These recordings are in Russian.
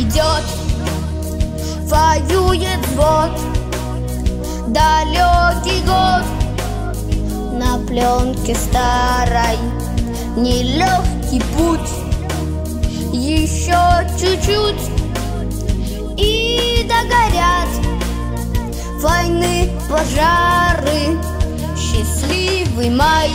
идет, воюет взвод. Далекий год на пленке старой, нелегкий путь. Еще чуть-чуть и догорят войны пожары. Счастливый май,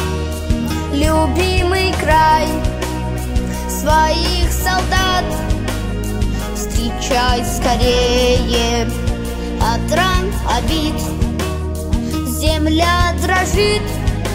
любимый край, своих солдат встречай скорее. От ран, обид земля дрожит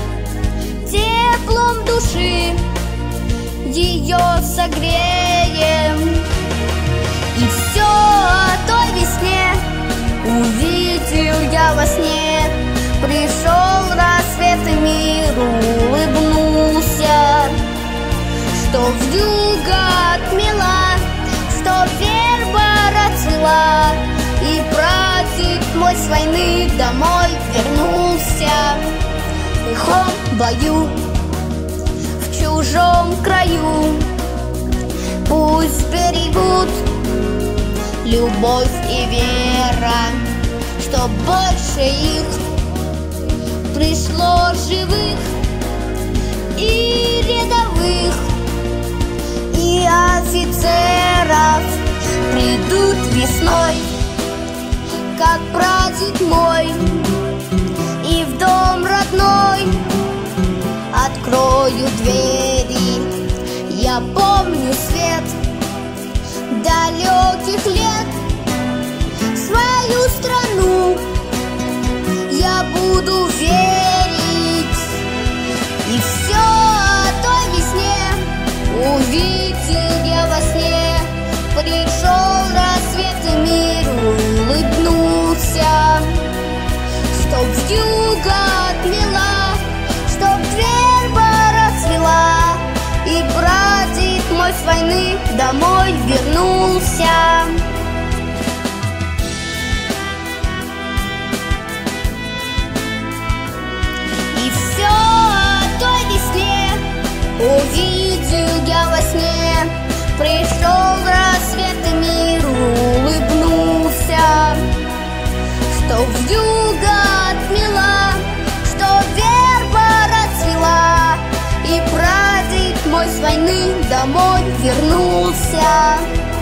теплом души, ее согреем. И все о той весне увидел я во сне. Пришел рассвет и миру улыбнулся, что вьюга отмела, что верба расцвела, и прадед мой с войны домой вернулся. В лихом бою в чужом краю пусть берегут любовь и вера, что больше их пришло живых и рядовых, и офицеров. Придут весной, как прадед мой, и в дом родной открою двери. Я помню свет далеких лет, свою страну я буду верить. И все о той весне увидел я во сне. Пришел рассвет и миру улыбнулся, чтоб вьюга отмела, чтоб верба расцвела, и прадед мой с войны домой вернулся. И все о той весне увидел я во сне. Пришел рассвет и миру улыбнулся, что вьюга отмела, что верба расцвела, и прадед мой с войны домой вернулся.